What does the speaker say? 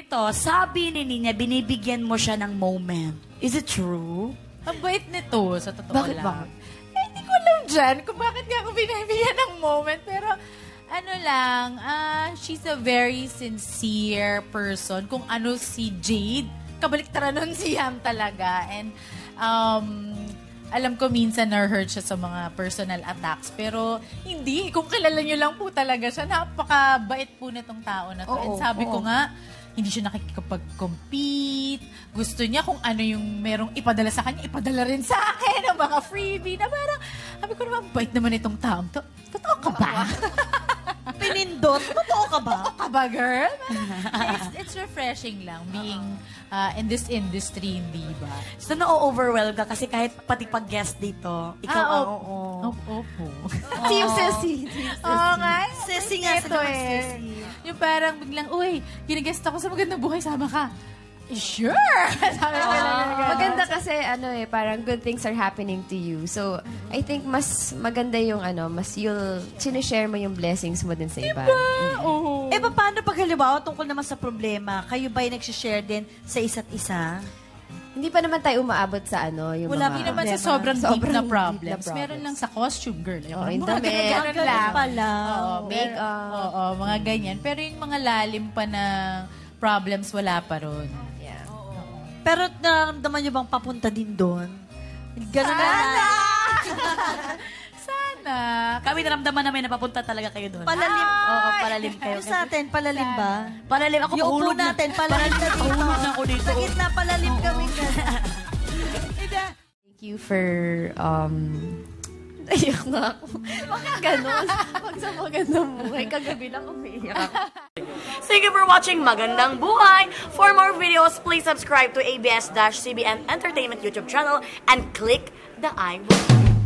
ganito, sabi ni Nina, binibigyan mo siya ng moment. Is it true? Ang bait nito, sa totoo Bakit, lang. bakit? Hindi ko alam dyan kung bakit nga ako binibigyan ng moment. Pero, ano lang, she's a very sincere person. Kung ano si Jade, kabaliktaran nun si Yam talaga. And, alam ko minsan na-hurt siya sa mga personal attacks. Pero, hindi. Kung kilala niyo lang po talaga siya, napakabait po nitong tao na to. And sabi ko nga, hindi siya nakikipag-compete. Gusto niya kung ano yung merong ipadala sa kanya, ipadala rin sa akin ng mga freebie na parang, sabi ko naman, bait naman itong taong to. Totoo ka ba? Pinindot? Totoo ka ba? Totoo ka ba, girl? It's refreshing lang being in this industry, hindi ba? So, na-overwhelm ka kasi kahit pati pag-guest dito, ikaw, Opo. Team Sissy. Oo nga. Sissy nga sa Sissy. Yung parang biglang, uy, ginagest ako sa Magandang Buhay, sama ka. Sure! Sabi ko lang. Maganda kasi, parang good things are happening to you. So, I think mas maganda yung, mas sinishare mo yung blessings mo din sa iba. Eh, paano pag halimbawa tungkol naman sa problema, kayo ba'y nagsishare din sa isa't isa? Hindi pa naman tayo umaabot sa yung Wala, mga... Hindi naman sa sobrang deep na deep problems. Meron lang sa costume, girl. yung damit. Ganun lang. Pala. Make-up. Oo, mga ganyan. Pero yung mga lalim pa na problems, wala pa ron. Yeah. Pero naramdaman niyo bang papunta din doon? Ganun na. Sana. Kami naramdaman namin na papunta talaga kayo doon. Palalim. Oo, palalim kayo. Yung sa atin, palalim ba? Palalim. Ako, Yung upo pahulog na. natin, palalim na dito. Pahulog na ako dito. Sa gitna, palalim kami. Thank you for, Iyak na ako. Bakit ganun? Pag sa Magandang Buhay, kagabi lang umiiyak ako. Thank you for watching Magandang Buhay. For more videos, please subscribe to ABS-CBN Entertainment YouTube channel and click the I button.